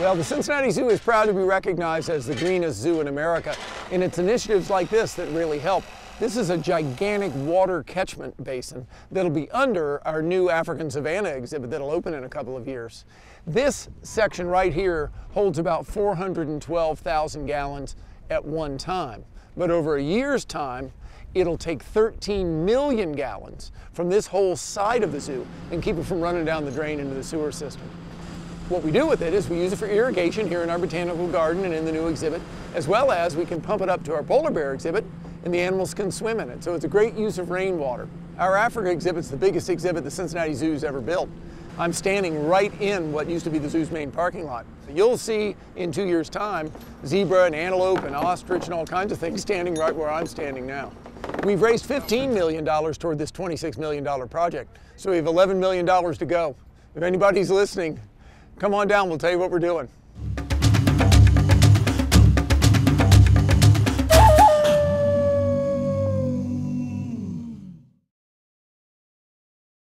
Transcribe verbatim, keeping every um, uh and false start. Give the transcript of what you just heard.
Well, the Cincinnati Zoo is proud to be recognized as the greenest zoo in America, and it's initiatives like this that really help. This is a gigantic water catchment basin that'll be under our new African savanna exhibit that'll open in a couple of years. This section right here holds about four hundred twelve thousand gallons at one time, but over a year's time, it'll take thirteen million gallons from this whole side of the zoo and keep it from running down the drain into the sewer system. What we do with it is we use it for irrigation here in our botanical garden and in the new exhibit, as well as we can pump it up to our polar bear exhibit and the animals can swim in it. So it's a great use of rainwater. Our Africa exhibit's the biggest exhibit the Cincinnati Zoo's ever built. I'm standing right in what used to be the zoo's main parking lot. You'll see in two years' time zebra and antelope and ostrich and all kinds of things standing right where I'm standing now. We've raised fifteen million dollars toward this twenty-six million dollar project, so we have eleven million dollars to go. If anybody's listening, come on down, we'll tell you what we're doing.